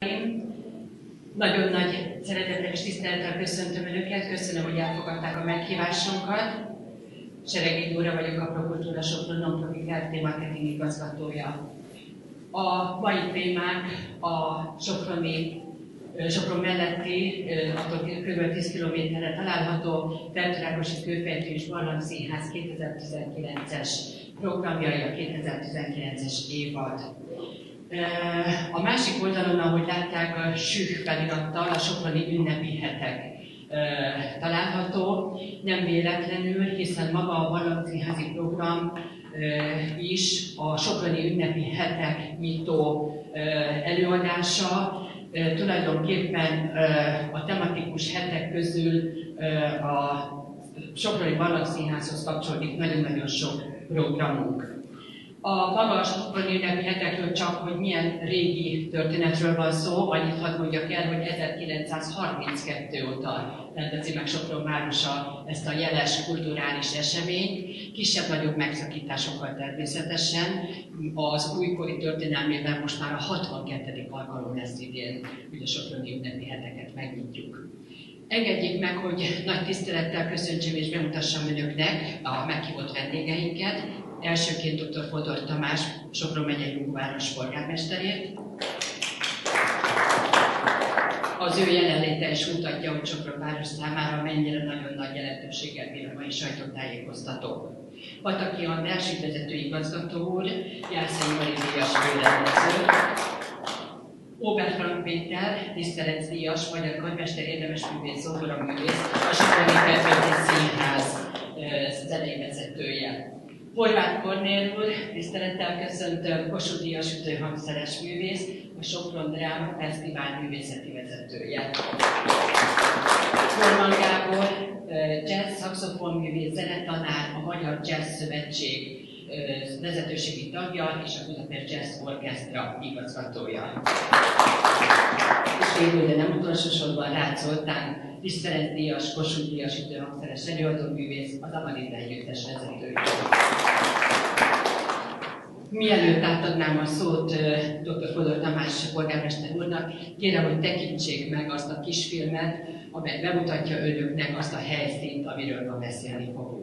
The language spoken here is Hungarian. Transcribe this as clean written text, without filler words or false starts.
Nagyon nagy szeretettel és tisztelettel köszöntöm Önöket, köszönöm, hogy elfogadták a meghívásunkat. Seregi Dóra vagyok, a Prokultúra Sopron Non-Profit Kft. Marketing igazgatója. A mai témánk a Sopron melletti, attól kb. 10 km-re található Fertőrákosi Kőfejtő és Barlangszínház 2019-es programjai, a 2019-es évad. A másik oldalon, ahogy látták, a SÜH felirattal a Soproni ünnepi hetek található. Nem véletlenül, hiszen maga a Barlangszínházi program is a Soproni ünnepi hetek nyitó előadása. Tulajdonképpen a tematikus hetek közül a Soproni Barlangszínházhoz kapcsolódik nagyon-nagyon sok programunk. A maga a Soproni ünnepi hetekről csak, hogy milyen régi történetről van szó, annyit hadd mondjak el, hogy 1932 óta rendezi meg Sopron városa ezt a jeles kulturális eseményt, kisebb-nagyobb megszakításokkal természetesen. Az újkori történelmében most már a 62. alkalom lesz idén, hogy a Soproni ünnepi heteket megnyitjuk. Engedjék meg, hogy nagy tisztelettel köszöntsem és bemutassam Önöknek a meghívott vendégeinket. Elsőként dr. Fodor Tamás, Sopron megyei Ungváros polgármesterét. Az ő jelenléte is mutatja, hogy Sopron város számára mennyire nagyon nagy jelentőséggel bír a mai sajtótájékoztató. Pataki András, ügyvezető igazgató úr, Jászai Mari-díjas főrendező, Óbert Frank Péter, tiszteletdíjas, magyar karmester, érdemes művész, zongoraművész, a Soproni Kőfejtő Színház zenei vezetője. Horváth Kornél úr, tisztelettel köszöntöm, Kossuth-díjas ütőhangszeres művész, a Sopron Dráma Fesztivál művészeti vezetője. Korman Gábor, jazz, szaxofonművész, zenetanár, a Magyar Jazz Szövetség vezetőségi tagja és a Budapest Jazz Orchestra igazgatója. És végül, de nem utolsó sorban Rácz Zoltán, tiszteletdíjas, Kossuth-díjas ütőhangszeres előadóművész, az Amadita együttes vezetője. Mielőtt átadnám a szót dr. Fodor Tamás polgármester úrnak, kérem, hogy tekintsék meg azt a kisfilmet, amely bemutatja Önöknek azt a helyszínt, amiről ma beszélni fogunk.